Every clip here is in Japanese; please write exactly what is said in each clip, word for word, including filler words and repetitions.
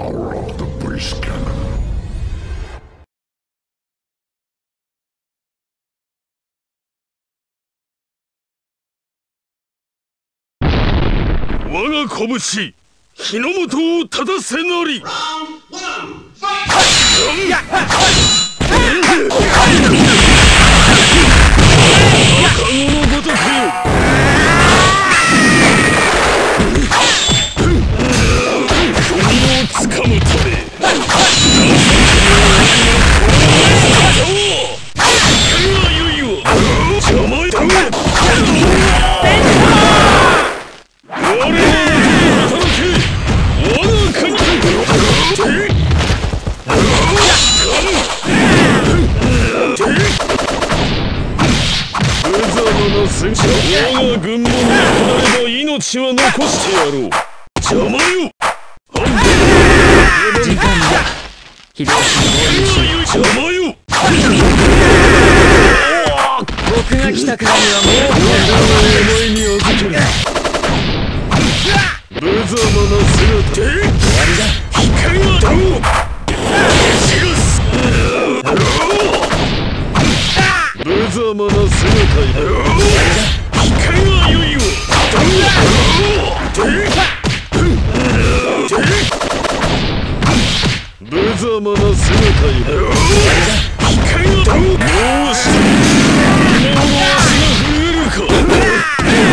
power of the breast cannon. 我が拳、日の本を正せなり。赤子のごとくよ。国をつかむため。邪魔だ。我が軍門に下れば命は残してやろう。邪魔よ。 時間だ。秀吉の邪魔よ。 僕が来たからにはもうお前に預ける。無様な姿。終わりだ。光がどう。無様な姿よ。光が良いよ。無様な姿よ。光がどう。もうした今の足が増えるか。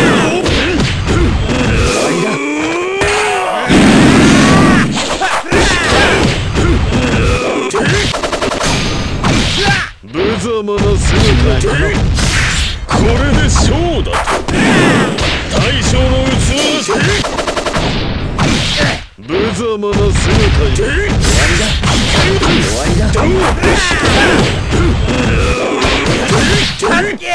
無様な姿よ。これで勝だと。大将の器だ。無様な姿よ。 終わりだ。終わりだ。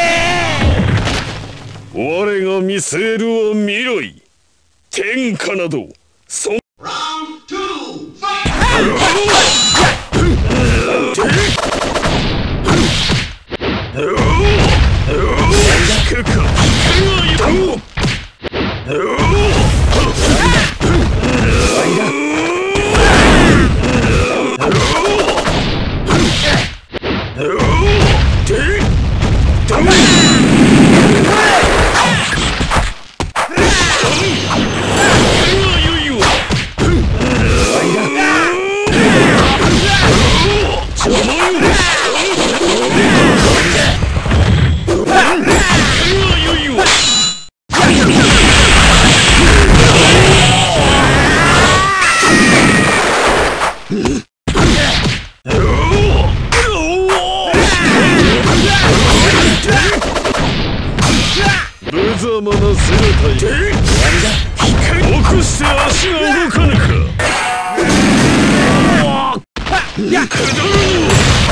我が見据えるは未来。天下などそんくか。無様な姿よ。起こして足が動かぬか。くだらぬ。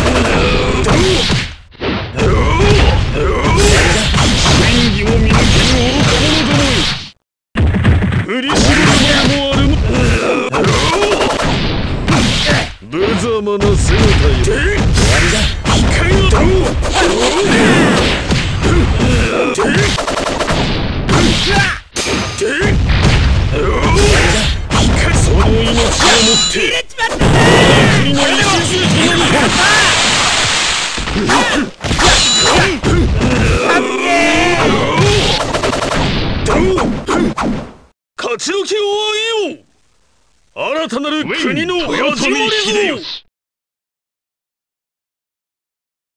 真偽を見抜ける愚か者どもよ。振り絞るものもあるも。無様な姿よ。光がどう。その命をもって国の礎となるか。勝ち時をあげよう。新たなる国の始まりぞ。